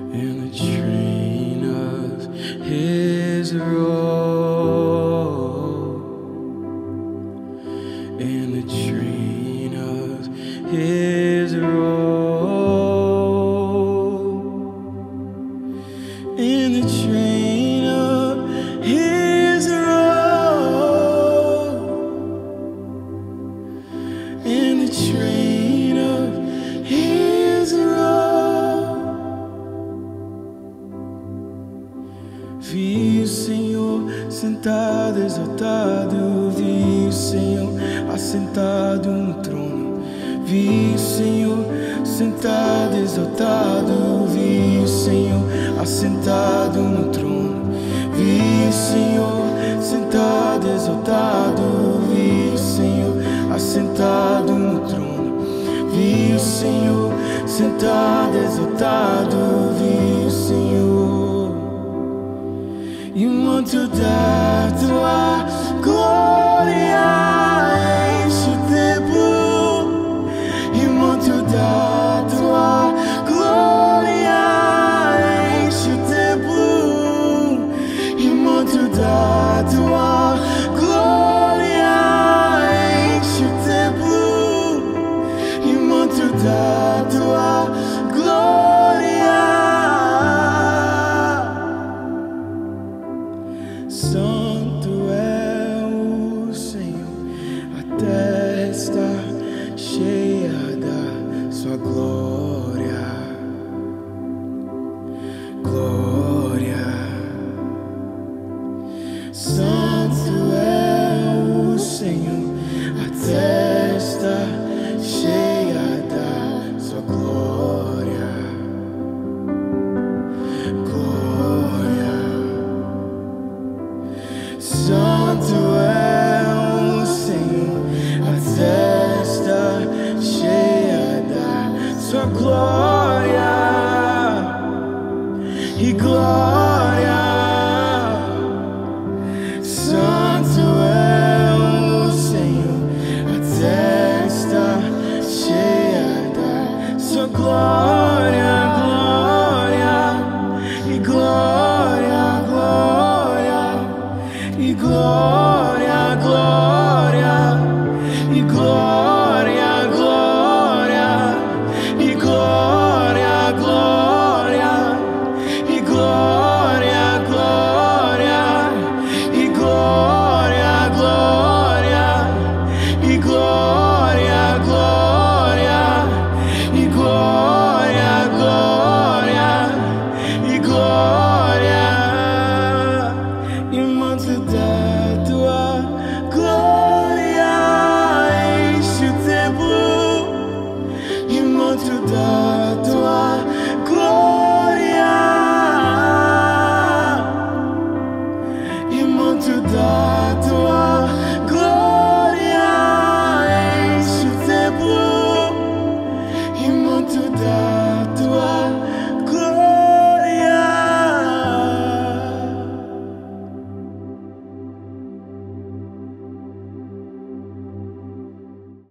in the train of his robe, in the train of his robe, in the train of his robe, in the train of his robe. Vi o Senhor sentado, exaltado, vi o Senhor assentado no trono. Vi o Senhor sentado, exaltado, vi o Senhor assentado no trono. Vi o Senhor sentado, exaltado, vi o Senhor assentado no trono. Vi o Senhor sentado, exaltado, vi o Senhor. E muito da tua glória enche o templo, e muito da tua glória enche o templo, e muito da tua glória enche o templo, e muito da tua glória. Santo é o Senhor, a terra está cheia da sua glória. Glória. Santo é o Senhor, a terra está cheia da sua glória. Glória. Santo é o Senhor, a terra está cheia da sua glória e glória. Santo é o Senhor, a terra está cheia da sua glória, glória e glória, glória. E glória, glória, e glória, glória, e glória, glória, e glória, glória, e glória, glória, e glória, glória, e glória.